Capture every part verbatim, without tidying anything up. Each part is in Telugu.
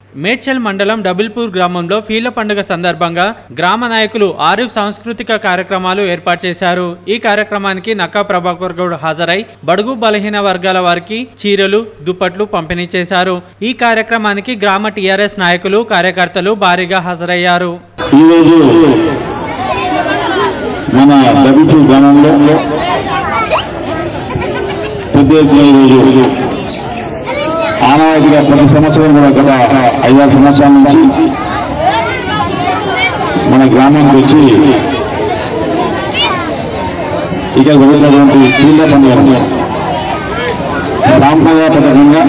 మేడ్చల్ మండలం డబుల్పూర్ గ్రామంలో ఫీల పండుగ సందర్భంగా గ్రామ నాయకులు ఆరిఫ్ సాంస్కృతిక కార్యక్రమాలు ఏర్పాటు చేశారు। ఈ కార్యక్రమానికి నక్కా ప్రభాకర్ గౌడ్ హాజరై బడుగు బలహీన వర్గాల వారికి చీరలు దుప్పట్లు పంపిణీ చేశారు। ఈ కార్యక్రమానికి గ్రామ టీఆర్ఎస్ నాయకులు కార్యకర్తలు భారీగా హాజరయ్యారు। ఆనవాయితీగా ప్రతి సంవత్సరం కూడా గత ఐదారు సంవత్సరాల నుంచి మన గ్రామానికి వచ్చి ఇక్కడ జరుగుతున్నటువంటి ఫీల పండుగ సాంప్రదాయబద్ధంగా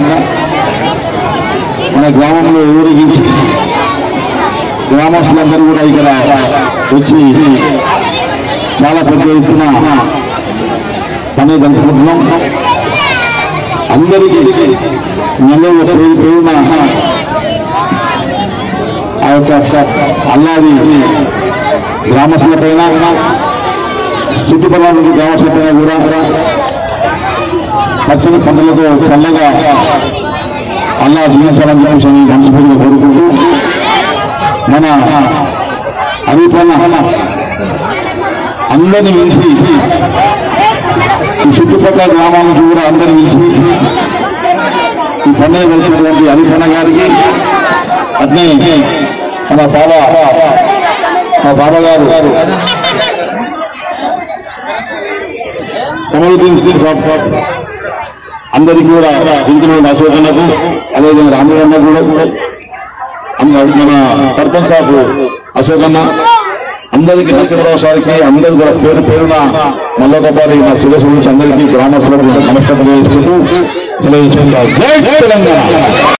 మన గ్రామంలో ఊరేగించి గ్రామస్తులందరూ కూడా ఇక్కడ వచ్చి చాలా పెద్ద ఎత్తున పని జరుపుకుంటున్నాం। అందరికీ నెల ప్రేమ ఆ యొక్క అల్లాది గ్రామస్తుల పైన చుట్టుపక్కల గ్రామస్తుల పైన కూడా పచ్చని పంటలతో చల్లగా అల్లా జీవించాలని చెప్పేసి మనస్ఫూర్తిగా కోరుకుంటూ మన అభిప్రాయం అందరినీ పిలిచి ఈ చుట్టుపక్కల గ్రామాల నుంచి కూడా అందరినీ పిలిచి ఈ పండుగ కలిసినటువంటి హరిపన్న గారికి అట్నే మన బాబా మా బాబా గారు కమలుద్దీన్ అందరికీ కూడా ఇంట్లో అశోక్ అన్నకు అదేవిధంగా రాముడు అన్న కూడా మన సర్పంచ్ సాబ్ అశోక్ అన్న అందరికీ నరసింహరావుకి అందరూ కూడా పేరు పేరున మల్లొకబారి నా శిరస్సు నుంచి అందరికీ గ్రామస్తులకు నమస్కారం చేసుకుంటూ సెలవు తీసుకుంటారు। జై తెలంగాణ।